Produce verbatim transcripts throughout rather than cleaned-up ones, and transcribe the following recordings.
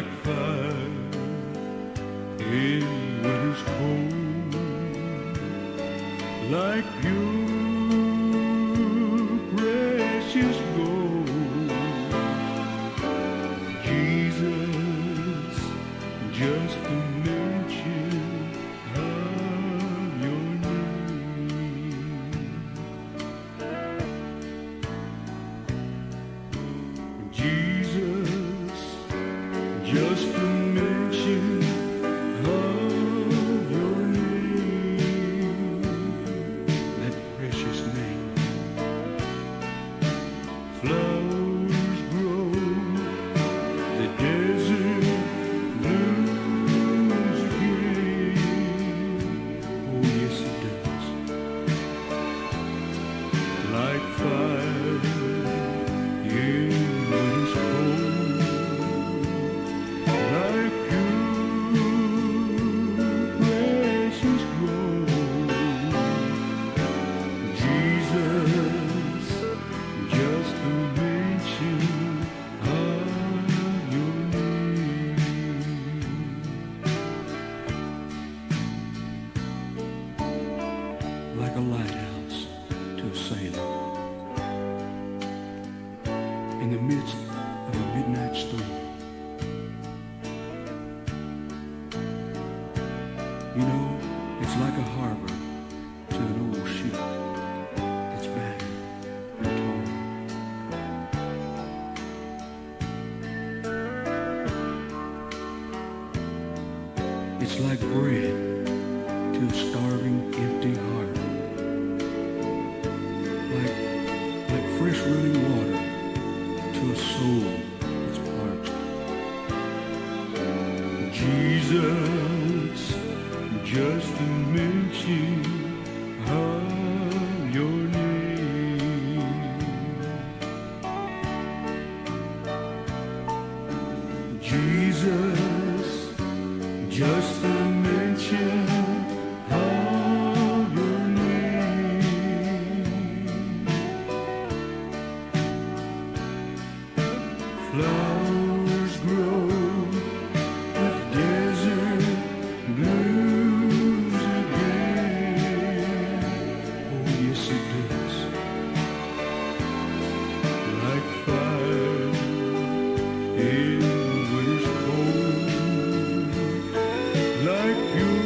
like fire in winter's cold, like pure precious gold. Jesus, just the mention of your name. Jesus, just the mention of your name, that precious name. Flowers grow, the desert blooms again. Oh yes it does. Like fire in winter's cold, like pure precious gold. Jesus, just the mention of your name. Like a lighthouse to a sailor in the midst of a midnight storm. You know, it's like a harbor to an old ship that's battered and torn. It's like bread to a starving, empty heart. Like, like fresh running water to a soul that's parched. Jesus, just to mention of your name. Jesus, just to mention of your name. Flowers grow, the desert blooms again. Oh yes it does. Like fire in winter's cold, like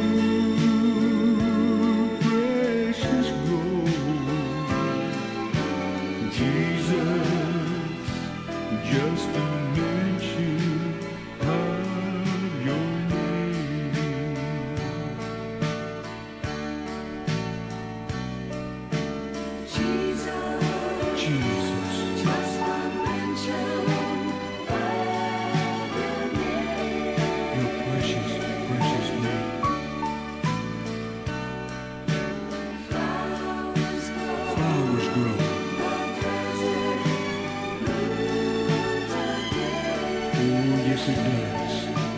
pure precious gold. Jesus, just to mention of your name. Jesus, Jesus, just the mention of your name. your precious, precious name. Flowers grow, Flowers grow, the desert blooms again. oh yes it does.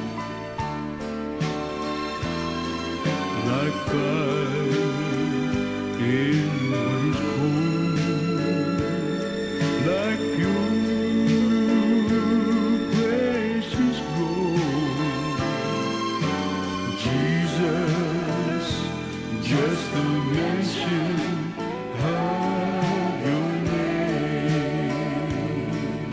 Like fire in winter's cold, like pure precious gold. Jesus, just the mention of your name.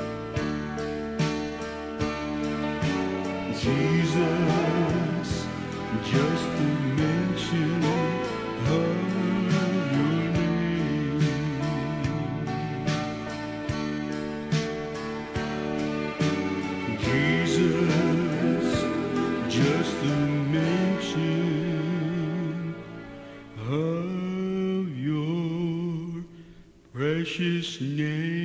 Jesus, just the mention of your name. Jesus, just the mention of your precious name.